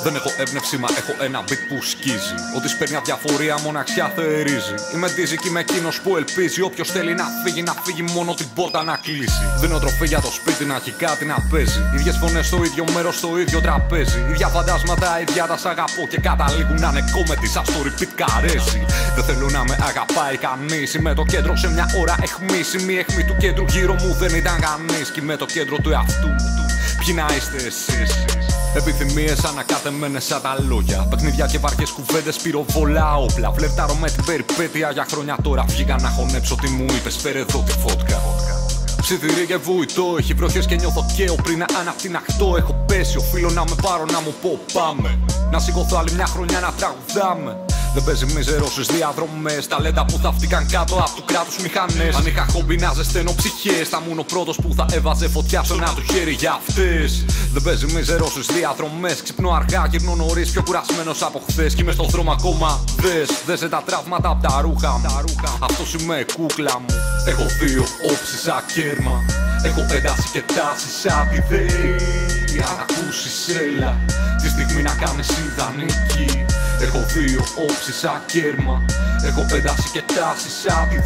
Δεν έχω έμπνευση, μα έχω ένα beat που σκίζει. Ότι σπέρνει αδιαφορία, μοναξιά θερίζει. Είμαι dizzy και είμαι εκείνος που ελπίζει. Όποιος θέλει να φύγει μόνο την πόρτα να κλείσει. Δίνω τροφή για το σπίτι να έχει κάτι να παίζει. Ίδιες φωνές στο ίδιο μέρος, στο ίδιο τραπέζι. Ίδια φαντάσματα, ίδια τα σ' αγαπώ. Και καταλήγουν να είναι κόμμεντι, σαν στο repeat καρέζι. Δεν θέλω να με αγαπάει κανείς. Είμαι το κέντρο σε μια ώρα αιχμής. Η αιχμή του κέντρου γύρω μου δεν ήταν κανείς. Κι είμαι το κέντρο του εαυτού μου. Ποιοι να είστε εσείς? Επιθυμίες ανακατεμένες σαν τα λόγια. Παιχνίδια και βαριές κουβέντες, πυροβολά όπλα. Φλερτάρω με την περιπέτεια για χρόνια τώρα. Βγήκα να χωνέψω τι μου είπες, φέρε εδώ τη φώτκα. Ψιθυρί και βουητό, έχει βροχές και νιώθω καίω. Πριν ανακτηναχτώ, έχω πέσει. Οφείλω να με πάρω να μου πω πάμε. Να σηκωθώ άλλη μια χρονιά να τραγουδάμε. Δεν παίζει μίζερο στις διαδρομές. Ταλέντα που θαύτηκαν κάτω από του κράτους μηχανές. Αν είχα χόμπι να ζεσταίνω ψυχές, θα ήμουν ο πρώτος που θα έβαζε φωτιά στο ένα του χέρι για αυτές. Δεν παίζει μίζερο στις διαδρομές. Ξυπνώ αργά, γυρνώ νωρίς, πιο κουρασμένος από χθες. Κι είμαι στον δρόμο ακόμα. Δες τα τραύματα απ' τα ρούχα μου. Αυτός είμαι κούκλα μου. Έχω δύο όψεις σαν κέρμα. Έχω ένταση και τάση σαν τη ΔΕΗ. Αν ακούσεις έλα, τη στιγμή να κάνεις ιδανική. Έχω δύο όψεις σαν κέρμα. Έχω ένταση και τάση σαν τη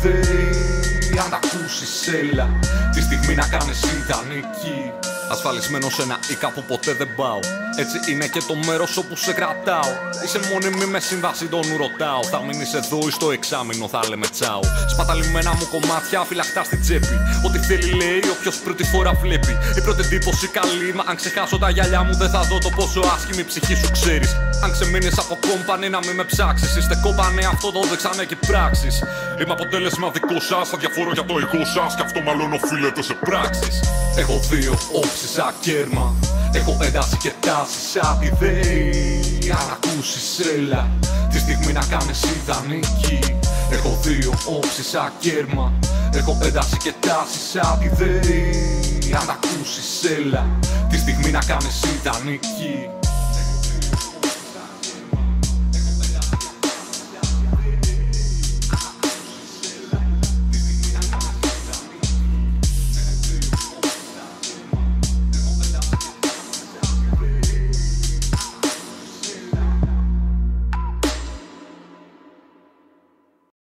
ΔΕΗ. Αν ακούσεις έλα, τη στιγμή να κάνεις ιδανική. Ασφαλισμένος σε ένα οίκα που ποτέ δεν πάω. Έτσι είναι και το μέρος όπου σε κρατάω. Είσαι μόνιμη με σύμβαση, τον ρωτάω. Θα μείνεις εδώ ή στο εξάμηνο, θα λέμε τσάω. Σπαταλημένα μου κομμάτια φυλαχτά στην τσέπη. Ό,τι θέλει λέει, όποιος πρώτη φορά βλέπει. Η πρώτη εντύπωση καλή, μα αν ξεχάσω τα γυαλιά μου, δεν θα δω το πόσο άσχημη ψυχή σου ξέρεις. Αν ξεμείνεις από κόμπανι, να μην με ψάξεις. Είστε κόμπανι, αυτό το δείξανε και πράξεις. Είμαι αποτέλεσμα δικό σας, αδιαφορώ για το εγώ σας. Κι αυτό μάλλον οφείλεται σε πράξεις. Έχω δύο όψεις σαν κέρμα. Έχω ένταση και τάση σαν τη ΔΕΗ. Αν ακούσεις έλα, τη στιγμή να κάνεις ιδανική. Έχω δύο όψεις σαν κέρμα. Έχω ένταση και τάση σαν τη ΔΕΗ. Αν ακούσεις έλα, τη στιγμή να κάνεις ιδανική.